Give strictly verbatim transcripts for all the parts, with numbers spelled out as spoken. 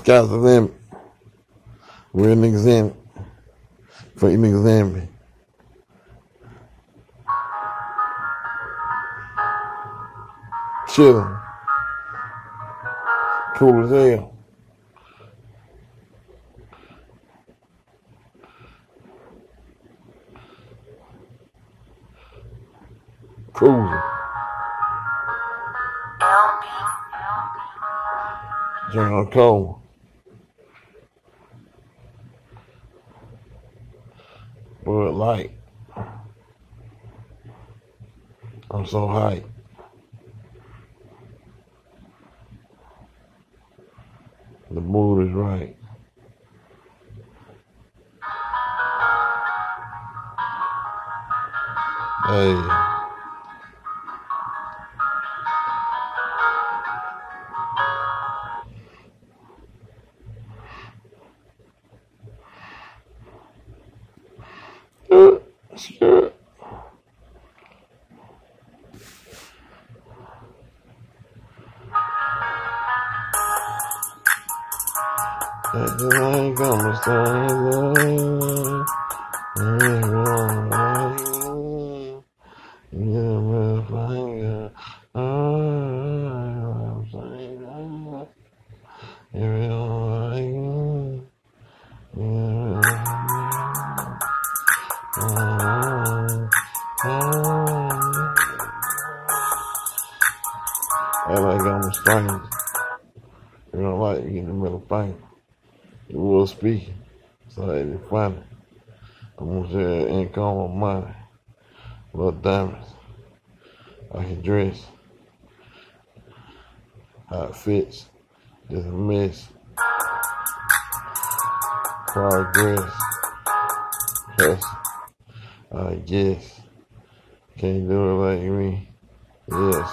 Sky's the limit. Real niggas in it. Fake niggas in me. Chillin'. Cool as hell. Cruising. Drink on cold. Bud Light. I'm so hyped. The mood is right. Hey. Sure, sure. I ain't gonna stay there. Yeah, my finger. I'm saying that. You're right. Yeah. I like I'm strange. You don't like you in the middle finger. You will speak, so it's funny. I'm gonna share income or money, little diamonds. I can dress, how it fits, just a mess. Progress, hustle, I guess. Can't do it like me, yes.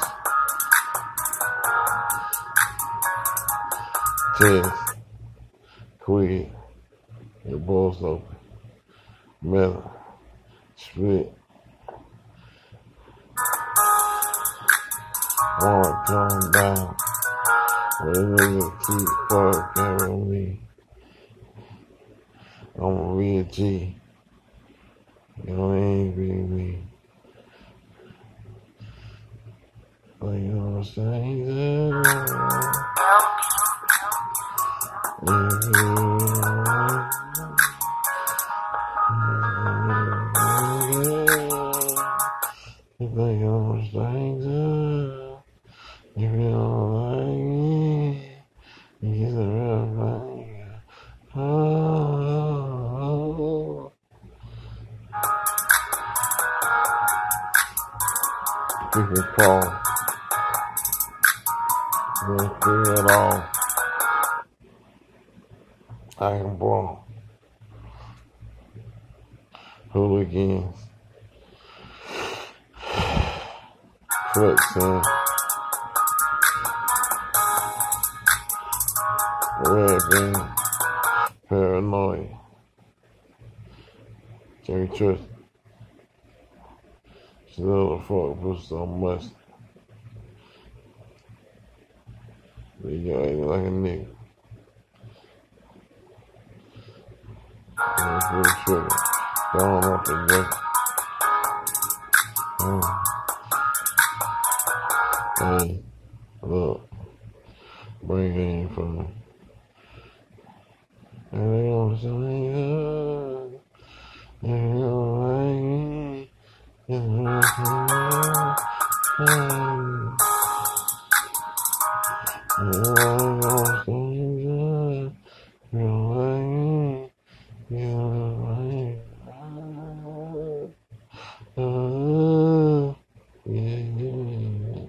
Test, quit, your balls open, metal, split. Wanna calm down, but a nigga keep fucking with me. I'm a real G, you don't envy me. Like you know what I'm saying? You think I'm stranger? You feel like me? You get a real thing. Oh, people call. They feel it all. I am born. Hooligans. Flexing. Red bean. Paranoid. Can't trust. Still the fuck for so much. You ain't like a nigga. I'm pretty sure. Going off the deck. Mm. Hey, look. Bring it in for me. And they gonna say, good. And they gonna like me. And they gonna say, and they gonna say, good. You don't like me. You don't like me. Uh, yeah, yeah.